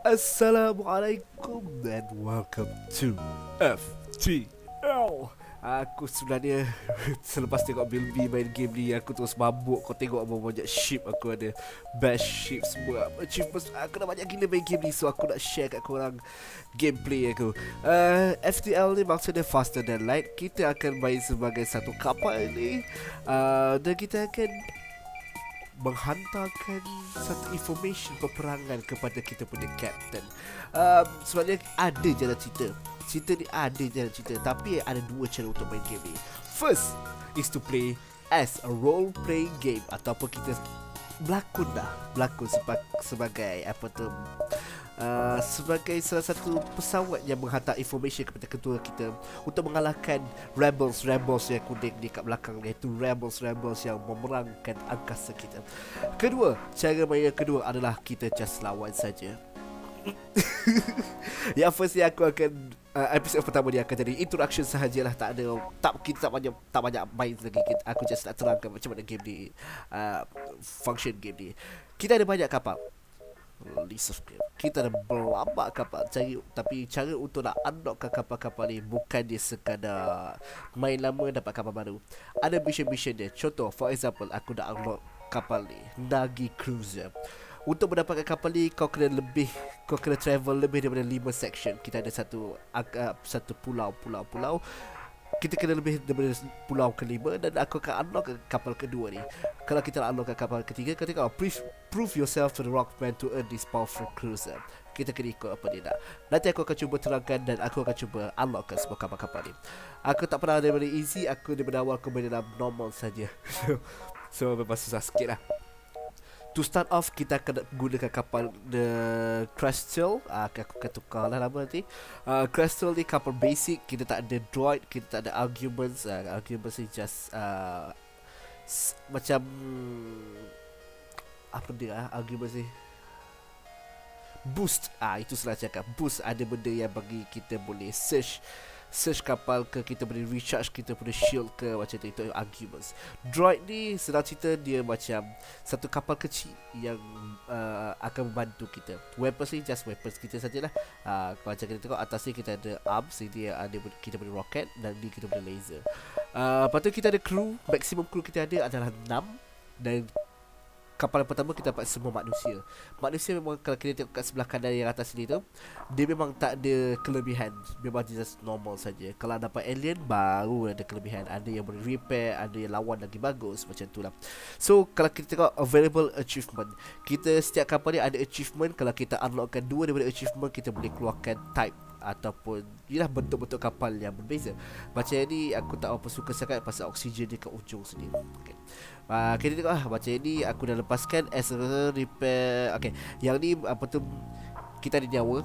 Assalamualaikum and welcome to FTL. Aku sebenarnya selepas tengok Bill B main game ni, aku terus mabuk. Kau tengok apa banyak ship aku ada, best ship semua, achievements. Aku dah banyak gila main game ni, so aku nak share kat korang gameplay aku. FTL ni maksudnya faster than light. Kita akan main sebagai satu kapal ni, dan kita akan menghantarkan satu information peperangan kepada kita punya captain. Sebenarnya ada jalan cerita. Cerita ni ada jalan cerita, tapi ada dua cara untuk main game ni. First is to play as a role playing game, ataupun kita berlakon sebagai apa tu, sebagai salah satu pesawat yang menghantar information kepada ketua kita untuk mengalahkan rebels yang kuning di kat belakang, iaitu rebels yang memerangkan angkasa kita. Cara main yang kedua adalah kita just lawan saja. Yang first ni aku akan episod pertama dia akan jadi introduction sahajalah, kita tak banyak main lagi. Aku just nak terangkan macam mana game ni, function game ni. Kita ada banyak kapal, kita ada berlambak kapal, tapi cara untuk nak unlockkan kapal-kapal ni bukan dia sekadar main lama dapat kapal baru. Ada mission dia. Contoh, for example, aku nak unlock kapal ni, Nagi Cruiser. Untuk mendapatkan kapal ni, kau kena travel lebih daripada 5 section. Kita ada satu pulau. Kita kena lebih daripada pulau kelima, dan aku akan unlock kapal kedua ni. Kalau kita nak unlock kapal ketiga, kita tengok prove yourself to the rockman to earn this powerful cruiser. Kita kena ikut apa dia nak. Nanti aku akan cuba terangkan, dan aku akan cuba unlockkan semua kapal-kapal ni. Aku tak pernah daripada easy, aku daripada awal aku main dalam normal saja. So memang susah sikit lah. To start off, kita akan gunakan kapal The Crystal. Aku akan tukar lah nama nanti. Crystal ni kapal basic. Kita tak ada droid, kita tak ada arguments. Arguments ni just macam apa dia arguments ni, boost. Itu salah cakap. Boost, ada benda yang bagi kita boleh search kapal ke, kita boleh recharge kita punya shield ke, macam tu. Itu arguments. Droid ni senang cerita, dia macam satu kapal kecil yang akan membantu kita. Weapons ni just weapons kita sajalah. Macam kita tengok atas ni kita ada arms, dia ada, kita boleh rocket, dan ni kita boleh laser. Lepas tu kita ada crew. Maximum crew kita ada adalah 6. Dan kapal yang pertama kita dapat semua manusia. Manusia memang kalau kita tengok kat sebelah kanan yang atas sini tu, dia memang tak ada kelebihan, memang just normal saja. Kalau dapat alien baru ada kelebihan. Ada yang boleh repair, ada yang lawan lagi bagus, macam tu lah. So kalau kita tengok available achievement, kita setiap kapal ni ada achievement. Kalau kita unlockkan 2 daripada achievement, kita boleh keluarkan type ataupun ialah bentuk-bentuk kapal yang berbeza. Macam ni aku tak apa suka sangat pasal oksigen dia kat ujung sini. Okay. Kita tengok macam ni aku dah lepaskan as a repair. Okay, yang ni apa tu, kita ada nyawa.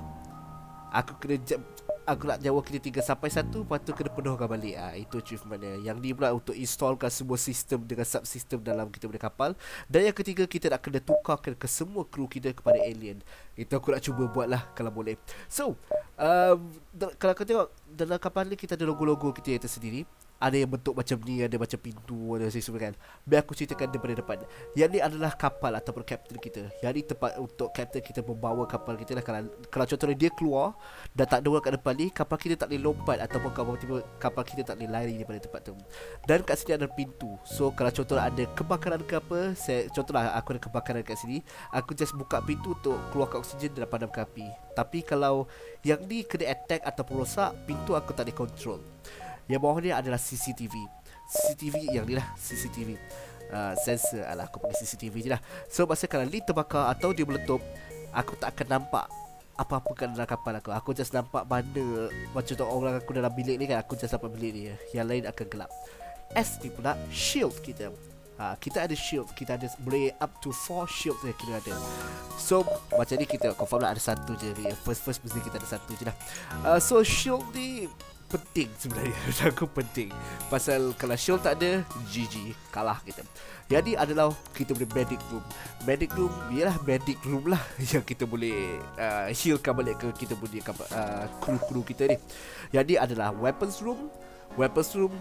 Aku nak nyawa kita 3 sampai 1, lepas tu kena penuhkan balik. Itu achievement dia. Yang ni pula untuk installkan semua sistem dengan subsistem dalam kita punya kapal. Dan yang ketiga, kita nak kena tukarkan ke semua kru kita kepada alien. Itu aku nak cuba buat lah kalau boleh. So kalau kau tengok dalam kapal ni, kita ada logo-logo kita yang tersendiri. Ada yang bentuk macam ni, ada macam pintu, ada sistem kan. Biar aku ceritakan daripada depan. Yang ni adalah kapal ataupun kapten kita. Yang ni tempat untuk kapten kita membawa kapal kita lah. Kalau contohnya dia keluar dan tak ada orang kat depan ni, kapal kita tak boleh lompat, ataupun kapal kita tak boleh lari daripada tempat tu. Dan kat sini ada pintu. So kalau contohnya ada kebakaran ke apa, contohnya aku ada kebakaran kat sini, aku just buka pintu untuk keluarkan oksigen dan padamkan api. Tapi kalau yang ni kena attack ataupun rosak, pintu aku tak boleh control. Yang bawah ni adalah CCTV yang ni lah, CCTV sensor. Aku pakai CCTV je lah. So masa kalau ni terbakar atau dia meletup, aku tak akan nampak apa-apa kat dalam kapal aku. Aku just nampak mana, macam tu orang aku dalam bilik ni kan, aku just nampak bilik ni. Yang lain akan gelap. S ni pula shield kita. Kita ada shield, kita ada boleh up to 4 shield yang kita ada. So macam ni kita confirm lah ada satu je ni. First mesti kita ada satu je lah. So shield ni penting sebenarnya. Aku penting. Pasal kalau shield tak ada, GG, kalah kita. Jadi adalah kita boleh medic room. Medic room ialah medic room lah yang kita boleh healkan balik ke kita punya kru-kru kita ni. Jadi adalah weapons room.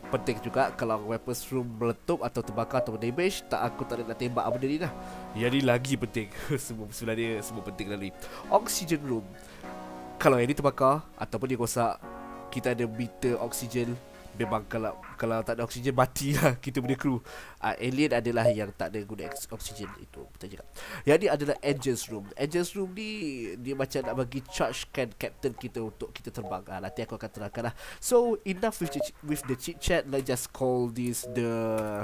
penting juga kalau weapons room meletup atau terbakar atau damage, aku tak ada nak tembak benda ni dah. Yang ni lagi penting. Semua sebenarnya semua penting lagi. Oxygen room, kalau yang ni terbakar ataupun dia rosak, kita ada meter oksigen. Memang kalau tak ada oksigen, matilah kita punya kru. Alien adalah yang tak ada guna oksigen. Itu betul juga. Yang ni adalah engines room. Engines room ni dia macam nak bagi charge kan captain kita untuk kita terbang. Nanti aku akan terangkan lah. So enough with the chit chat. Let's just call this the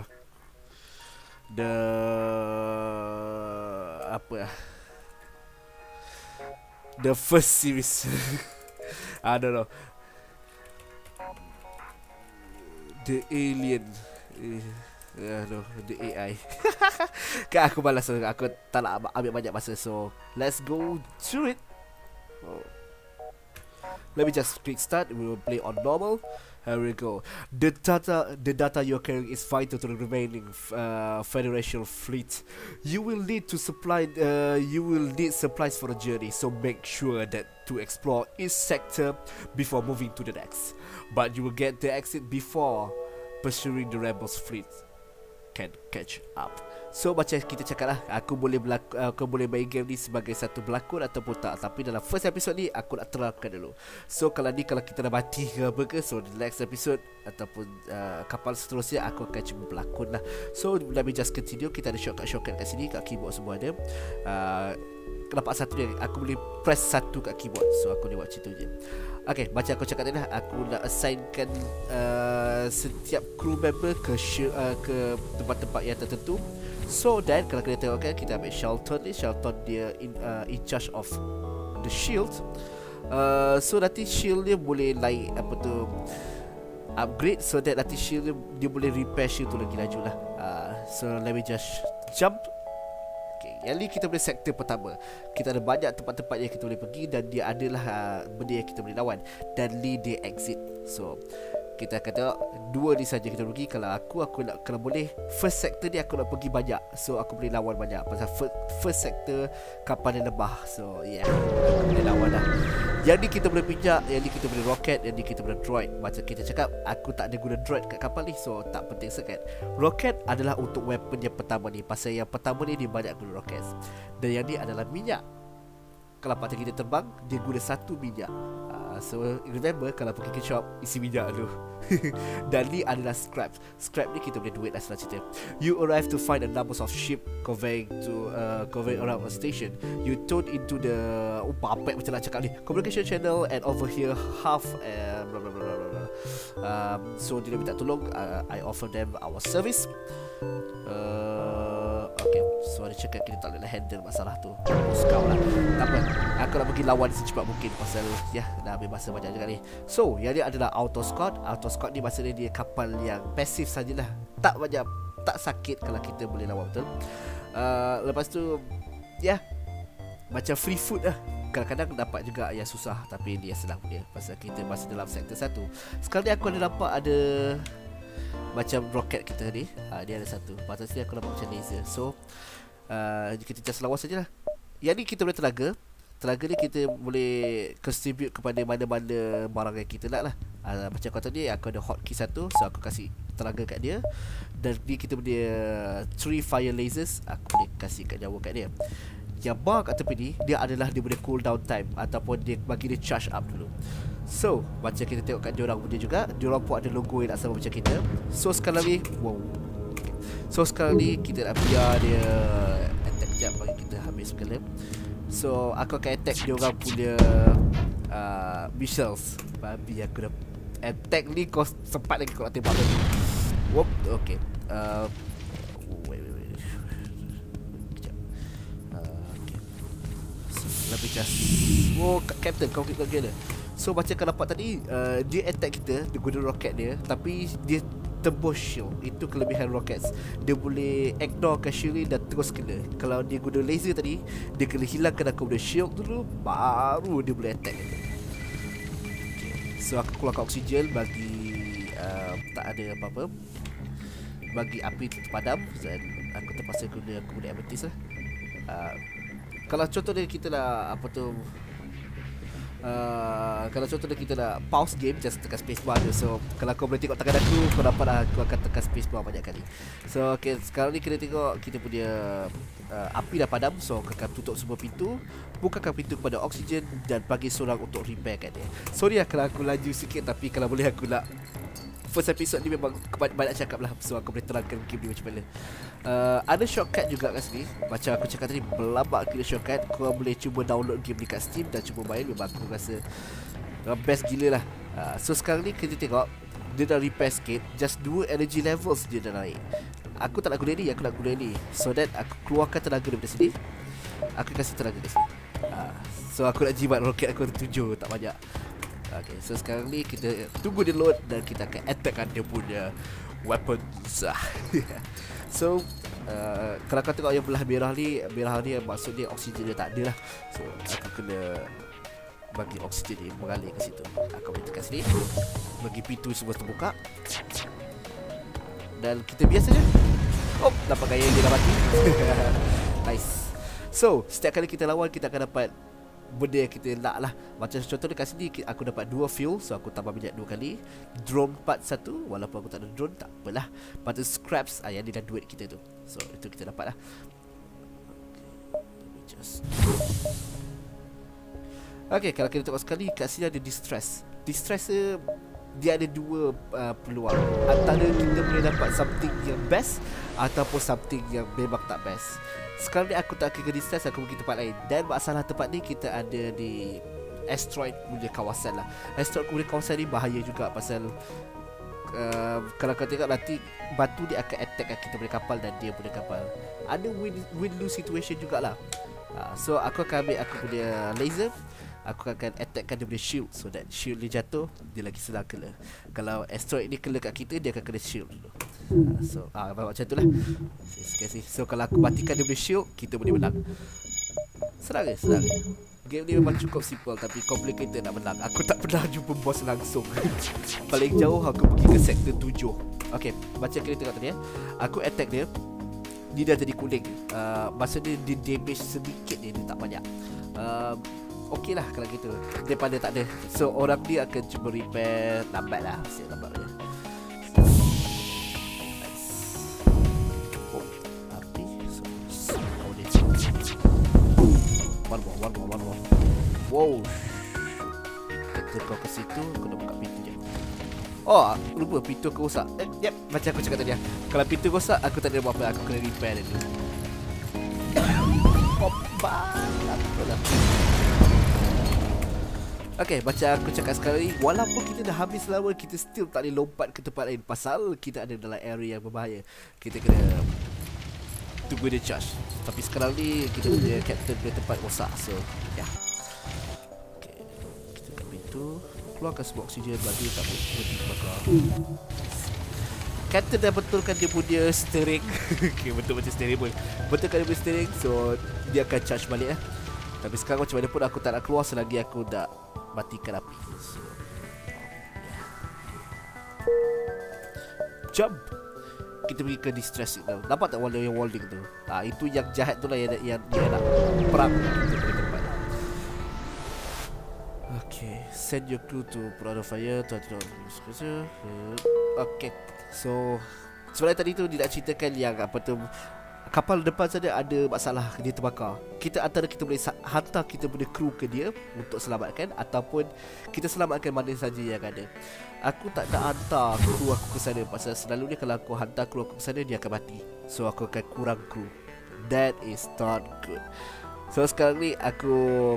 apa the first series. I don't know. The alien. No, the AI. Kan aku malas, aku tak nak ambil banyak masa. So let's go through it. Let me just click start. We will play on normal. Here we go. The data you're carrying is vital to the remaining Federation fleet. You will need supplies for the journey, so make sure that to explore each sector before moving to the next. But you will get the exit before pursuing the rebels fleet can catch up. So macam kita cakap lah, aku boleh main game ni sebagai satu berlakon ataupun tak. Tapi dalam first episode ni aku nak terangkan dulu. So kalau kita dah mati ke apa ke, so the next episode ataupun kapal seterusnya aku akan cuba berlakon lah. So let me just continue. Kita ada shortcut kat sini, kat keyboard semua ada. Nampak satu dia, aku boleh press satu kat keyboard. So aku boleh buat macam tu je. Okay, macam aku cakap tadi lah, aku nak assignkan setiap crew member ke tempat-tempat yang tertentu. So then kalau kita tengok kan, kita ambil Shelton ni. Shelton dia in charge of the shield. So nanti shield dia boleh upgrade, so that nanti shield dia boleh repair shield tu lagi laju lah. So let me just jump. Yang ni kita boleh sektor pertama. Kita ada banyak tempat-tempat yang kita boleh pergi, dan dia adalah benda yang kita boleh lawan. Dan ni dia exit. So kita akan tengok dua ni saja kita pergi. Kalau aku nak, kalau boleh first sector ni aku nak pergi banyak, so aku boleh lawan banyak. Pasal first sector kapal yang lebah. So yeah, aku boleh lawan lah. Yang ni kita boleh pijak, yang ni kita boleh roket, yang ni kita boleh droid. Macam kita cakap, aku tak ada guna droid kat kapal ni, so tak penting sangat. Roket adalah untuk weapon yang pertama ni. Pasal yang pertama ni dia banyak guna roket. Dan yang ni adalah minyak. Kalau patut kita terbang, dia guna satu minyak. So remember, kalau pergi ke shop, isi minyak dulu. Dan ni adalah scrap. Scrap ni kita boleh duit lah, senang cerita. You arrive to find a number of ship conveying around a station. You tune into the papek macam nak cakap ni, communication channel, and over here half blah blah blah blah blah. So dia minta tolong. I offer them our service. Okay, so dia cakap kita tak boleh handle masalah tu. Kau lah, tak apa, aku nak pergi lawan secepat mungkin. Pasal dah ambil masa banyak juga ni. So yang ni adalah auto squad. Auto squad ni maksudnya dia kapal yang pasif sajalah, tak banyak, tak sakit kalau kita boleh lawan betul. Lepas tu macam free food lah. Kadang-kadang dapat juga yang susah, tapi dia senang punya. Pasal kita masih dalam sektor 1. Sekarang ni aku ada nampak ada macam roket kita ni, dia ada satu. Pasal sini aku nampak macam laser. So kita just lawan sajalah. Yang ni kita boleh Telaga ni kita boleh contribute kepada mana-mana barang yang kita nak lah. Macam kata ni, aku ada hotkey satu, so aku kasih telaga kat dia. Dan ni kita boleh 3 fire lasers, aku boleh kasih kat nyawa kat dia. Yang bar kat tepi ni, dia boleh cool down time, ataupun dia bagi dia charge up dulu. So macam kita tengok kat diorang punya juga, diorang pun ada logo yang nak sama macam kita. So sekarang ni So sekarang ni kita nak biar dia attack sekejap, bagi kita habis sekali. So aku akan attack diorang punya missiles. Babi, aku dah attack ni, kau sempat lagi kau nak tembak lagi. Whoop, okay. Wait. Sekejap. Okay. So, lebih just Captain, kau klik lagi dia. So macam kau nampak tadi, dia attack kita, dia guna roket dia, tapi dia tembus shield. Itu kelebihan rockets. Dia boleh ignorekan shield ni dan terus kena. Kalau dia guna laser tadi, dia kena hilangkan aku punya shield dulu, baru dia boleh attack. Okay. So aku keluarkan oksigen bagi tak ada apa-apa, bagi api padam. Dan aku terpaksa guna aku punya amethyst lah. Kalau contoh dia kita lah Kalau contohnya kita nak pause game, just tekan spacebar je. So kalau kau boleh tengok tangan aku, kau dapat lah, aku akan tekan spacebar banyak kali. So okay, sekarang ni kita tengok kita punya api dah padam. So aku akan tutup semua pintu, bukakan pintu kepada oksigen dan bagi seorang untuk repairkan dia. Sorry lah kalau aku laju sikit, tapi kalau boleh aku nak first episode ni memang banyak cakap lah. So aku boleh terangkan game ni macam mana. Ada shortcut juga kat sini. Macam aku cakap tadi, berlambak gila shortcut. Kau boleh cuba download game ni kat Steam dan cuba main. Memang aku rasa best gila lah. So sekarang ni kita tengok dia dah repair sikit. Just 2 energy levels dia dah naik. Aku tak nak guna ni, aku nak guna ni. So that aku keluarkan tenaga daripada sini, aku kasih tenaga kat sini. So aku nak jimat roket aku 7, tak banyak. Okay, so sekarang ni kita tunggu dia load dan kita akan attackkan dia punya weapons. So kalau kau tengok yang belah merah ni maksudnya oksigen dia tak ada lah. So aku kena bagi oksigen dia mengalir ke situ. Aku boleh tekan sini, bagi pintu semua terbuka. Dan kita biasa je. Oh, dapat gaya dia dah mati. Nice. So setiap kali kita lawan, kita akan dapat benda yang kita nak lah. Macam contohnya kat sini aku dapat 2 fuel, so aku tambah minyak 2 kali. Drone part 1, walaupun aku tak ada drone, tak apalah. Lepas tu scraps, yang ni dah duit kita tu. So itu kita dapat lah. Okay, kalau kita tengok sekali, kat sini ada distress. Distress dia ada 2 peluang. Antara kita boleh dapat something yang best ataupun something yang memang tak best. Sekarang ni aku tak akan ke distress, aku pergi tempat lain. Dan masalah tempat ni kita ada di asteroid punya kawasan lah. Asteroid punya kawasan ni bahaya juga. Pasal kalau kau tengok nanti batu dia akan attack kita punya kapal dan dia punya kapal. Ada win-lose situation jugalah. So aku akan ambil aku punya laser, aku akan attackkan dia punya shield. So that shield dia jatuh, dia lagi senang kena. Kalau asteroid ni kena kat kita, dia akan kena shield dulu. So macam tu lah. So kalau aku matikan dia punya shield, kita boleh menang. Senang je, senang je. Game ni memang cukup simple, tapi complicated nak menang. Aku tak pernah jumpa boss langsung. Paling jauh aku pergi ke sektor 7. Okay, macam kita tengok tadi aku attack dia, dia dah jadi kuning. Maksudnya dia damage sedikit dia tak banyak. Okey lah kalau gitu, daripada tak ada. So orang dia akan cuba repair. Lambat lah, mesti lambat je. Nice. Oh, api. So, oh dia. One more. Wow. Kita kau ke situ, kena buka pintu je. Oh, lupa pintu aku rosak. Yep, macam aku cakap tadi. Kalau pintu rosak, aku tak ada buat apa. Aku kena repair dia dulu. Apalah. Okay, macam aku cakap sekarang ni, walaupun kita dah habis lawan, kita still tak boleh lompat ke tempat lain. Pasal kita ada dalam area yang berbahaya. Kita kena tunggu dia charge. Tapi sekarang ni kita punya captain punya tempat rosak. So, ya. Okay, kita buka pintu, keluarkan semua oksigen, bagi tak boleh berhenti terbakar. Captain dah betulkan dia punya steering. Okay, betul macam steering pun. Betulkan dia punya steering, so dia akan charge balik lah. Tapi sekarang macam mana pun aku tak nak keluar selagi aku dah matikan api. So, jump. Kita pergi ke distress signal. Nampak tak yang warning tu? Itu yang jahat tu lah yang dia nak perang kita punya tempat. Okay, send your crew to put out the fire. Okay, so sebenarnya tadi tu dia nak ceritakan yang apa tu, kapal depan sana ada masalah, dia terbakar. Kita antara kita boleh hantar kita punya kru ke dia untuk selamatkan, ataupun kita selamatkan mana saja yang ada. Aku tak nak hantar kru aku ke sana, pasal selalunya kalau aku hantar kru aku ke sana, dia akan mati. So aku akan kurang kru. That is not good. So sekarang ni aku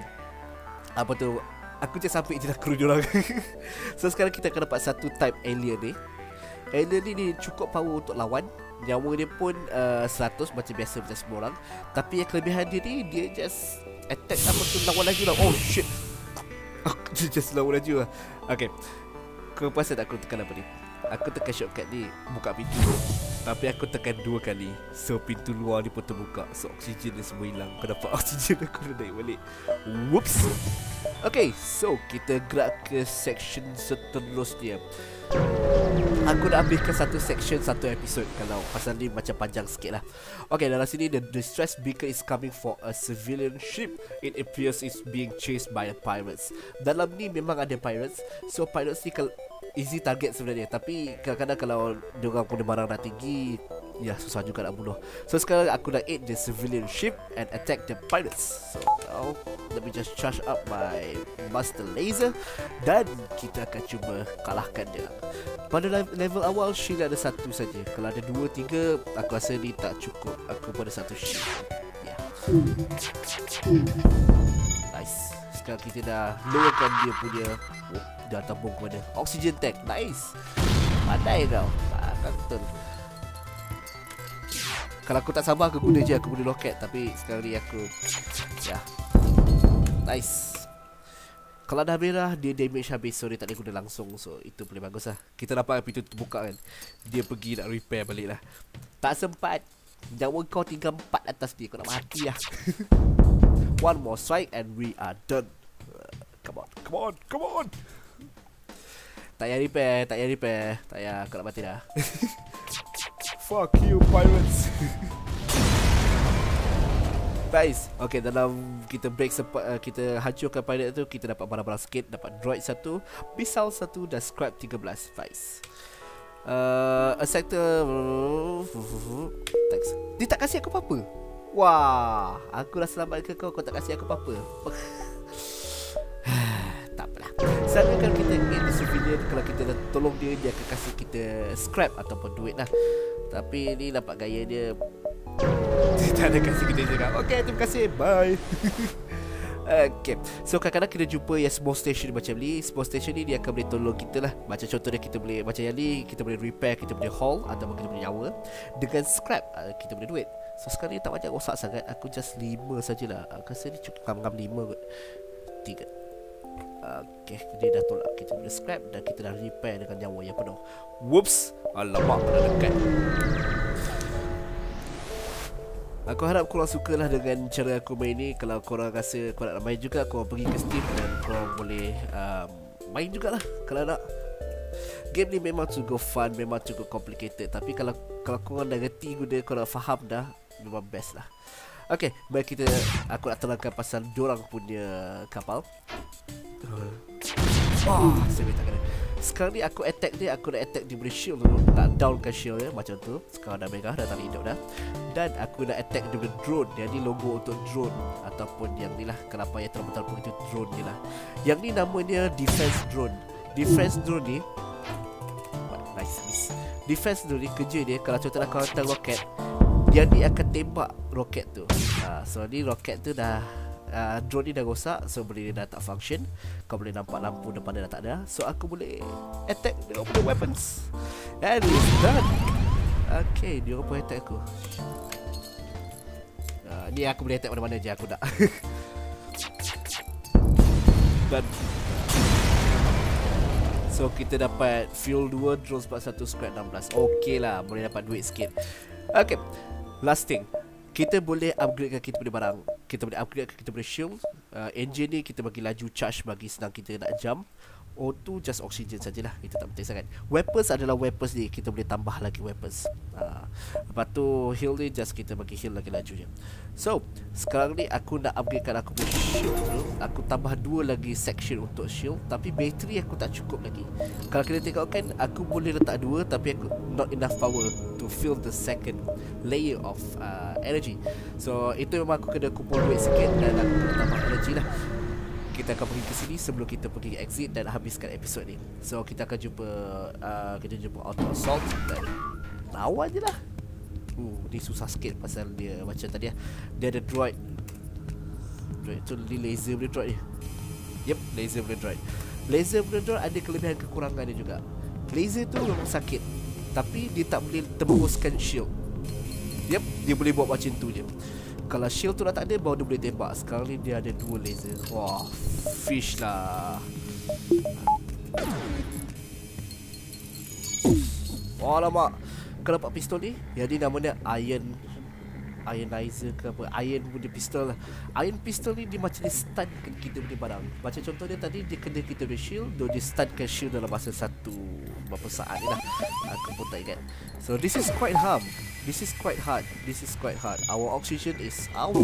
just sampai je dah kru diorang. So sekarang kita akan dapat satu type alien ni. Alien ni cukup power untuk lawan. Nyawa dia pun 100 macam biasa macam semua orang. Tapi yang kelebihan dia ni, dia just attack apa tu lawan laju lah. Oh shit. Dia just lawan laju lah. Okay, kau perasan aku tekan apa ni? Aku tekan shortcut ni, buka pintu. Tapi aku tekan 2 kali. So pintu luar ni pun terbuka. So oksigen dia semua hilang. Kau dapat oksigen aku dah naik balik. Whoops. Okay, so kita gerak ke section seterusnya. Aku nak habiskan satu section, satu episod kalau pasal ni macam panjang sikit lah. Okay, dalam sini the distress beacon is coming for a civilian ship. It appears it's being chased by the pirates. Dalam ni memang ada pirates. So pirates ni easy target sebenarnya. Tapi kadang-kadang kalau diorang punya barang dah tinggi, ya susah juga nak bunuh. So sekarang aku nak aid the civilian ship and attack the pirates. So now let me just charge up my master laser dan kita akan cuba kalahkan dia. Pada level awal shield ada satu saja. Kalau ada 2, 3 aku rasa ni tak cukup. Aku pada satu shield. Ya. Nice. Sekarang kita dah lowerkan dia punya dah tabung kepada oxygen tank. Nice. Pandai kau. Betul. Kalau aku tak sabar aku guna je, aku guna roket. Tapi sekarang ni aku ya. Nice. Kalau dah merah dia damage habis. So dia tak boleh guna langsung. So itu boleh bagus lah. Kita dapat pintu terbuka kan. Dia pergi nak repair balik lah. Tak sempat. Nyawa kau tinggal 4 atas dia. Kau nak mati lah. One more strike and we are done. Come on, come on, come on. Tak payah repair, tak payah repair. Tak payah, kau nak mati dah. Fuck you pirates. Nice. Okay, dalam kita break kita hancurkan pirate tu, kita dapat barang-barang sikit. Dapat droid 1, missile 1 dan scrap 13. Nice. A sector. Thanks. Dia tak kasih aku apa-apa. Wah, aku dah selamatkan kau, kau tak kasih aku apa-apa. Tak apalah. Selalu kan kita ingin civilian, kalau kita dah tolong dia, dia akan kasih kita scrap ataupun duit lah. Tapi ni nampak gaya dia, dia tak ada kasih kita cakap okay, terima kasih, bye. Okay, so kadang-kadang kita jumpa yang small station macam ni. Small station ni dia akan boleh tolong kita lah. Macam contohnya kita boleh, macam yang ni, kita boleh repair, kita boleh haul ataupun kita boleh nyawa. Dengan scrap, kita boleh duit. So sekarang ni tak banyak rosak sangat. Aku just 5 sajalah. Aku rasa ni cukup ngam-ngam 5 kot. 3. Okay, dia dah tolak. Kita boleh scrap dan kita dah repair dengan nyawa yang penuh. Whoops, alamak, dah dekat. Aku harap korang sukalah dengan cara aku main ni. Kalau korang rasa korang nak main juga, korang pergi ke Steam dan korang boleh main jugalah kalau nak. Game ni memang cukup fun, memang cukup complicated. Tapi kalau korang dah ngerti guna, korang faham dah, memang best lah. Okay, baik kita, aku nak terangkan pasal diorang punya kapal. Saya tak kena. Sekarang ni aku attack dia, aku nak attack dia punya shield dulu. Nak downkan shield dia macam tu. Sekarang dah merah, dah tak hidup dah. Dan aku nak attack dia punya drone. Yang ni logo untuk drone ataupun yang ni lah, kenapa yang terang-terang itu drone ni lah. Yang ni namanya defense drone. Defense drone ni, nice miss. Defense drone ni kerja dia, kalau contohnya kau hantar roket, dia ni akan tembak roket tu. So ni roket tu dah drone ni dah rosak. So boleh dah tak function. Kau boleh nampak lampu depan dia dah tak ada. So aku boleh attack dengan punya weapons. And it's done. Okay, dia pun attack aku. Ni aku boleh attack mana-mana je aku nak. Dan so kita dapat fuel 2, drone 41, scrap 16. Okay lah, boleh dapat duit sikit. Okay, last thing, kita boleh upgradekan kita punya barang. Kita boleh upgradekan kita punya shield. Engine ni kita bagi laju charge, bagi senang kita nak jump. O2 just oxygen sajalah, itu tak penting sangat. Weapons adalah weapons ni, kita boleh tambah lagi weapons. Lepas tu heal ni just kita bagi heal lagi laju je. So sekarang ni aku nak upgradekan aku punya shield dulu. Aku tambah 2 lagi section untuk shield. Tapi bateri aku tak cukup lagi. Kalau kita tengok kan, aku boleh letak 2, tapi aku not enough power to fill the second layer of energy. So itu memang aku kena kumpul duit sikit dan aku kena tambah energy lah. Kita akan pergi ke sini sebelum kita pergi exit dan habiskan episod ni. So kita akan jumpa auto assault dan lawan je lah. Ni susah sikit pasal dia macam tadi lah. Dia ada droid. Droid tu ni laser punya droid ni. Yep, laser punya droid. Laser punya droid ada kelebihan kekurangan dia juga. Laser tu memang sakit, tapi dia tak boleh tembuskan shield. Yep, dia boleh buat macam tu je. Kalau shield tu dah tak ada, baru dia boleh tembak. Sekarang ni dia ada 2 laser. Wah, fish lah. Alamak. Kau nampak pistol ni? Yang ni namanya Iron ionizer ke apa, iron punya pistol lah. Iron pistol ni dia macam dia stunkan kita punya barang. Macam contoh dia tadi, dia kena kita punya shield, dia stunkan shield dalam masa satu berapa saat ni lah. Aku pun tak ingat. So this is quite hard. This is quite hard. This is quite hard. Our oxygen is out.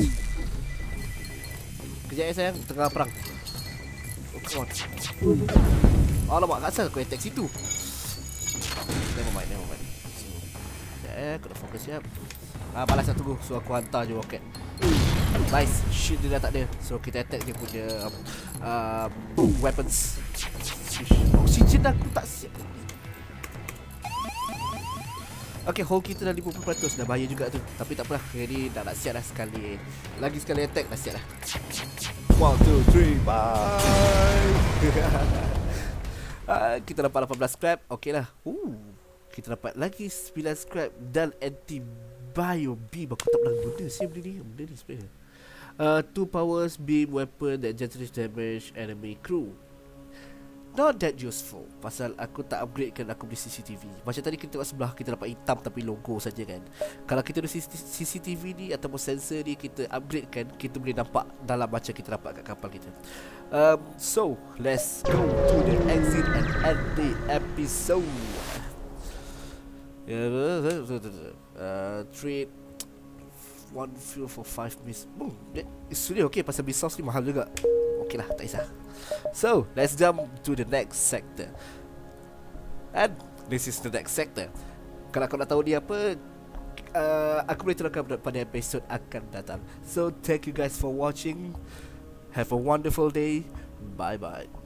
Kejap ya sayang, tengah perang. Oh, come on. Alamak, kat asal aku attack situ. Never mind. So, kejap aku nak fokus siap. Balas satu tunggu. So aku hantar je roket. Nice, shield dia dah tak ada. So kita attack dia punya weapons. Oksigen aku tak siap. Okay, hold kita dah 50%. Dah bahaya juga tu. Tapi tak apalah, ni dah nak siap dah sekali. Lagi sekali attack dah siap dah. 1, 2, 3, bye. Kita dapat 18 scrap. Okay lah. Kita dapat lagi 9 scrap dan anti-bio beam. Aku tak pernah guna sih benda ni sebenarnya. 2 powers beam weapon that generates damage enemy crew. Not that useful. Pasal aku tak upgradekan aku beli CCTV. Macam tadi kita tengok sebelah, kita dapat hitam tapi logo saja kan. Kalau kita ada CCTV ni ataupun sensor ni, kita upgradekan, kita boleh nampak dalam macam kita dapat kat kapal kita. So let's go to the exit and end the episode. Trade 1 fuel for 5 miss. It's really okay. Pasal resource ni mahal juga. Okay lah, tak kisah. So let's jump to the next sector. And this is the next sector. Kalau kau nak tahu dia apa, aku boleh terangkan pada episode akan datang. So thank you guys for watching. Have a wonderful day. Bye bye.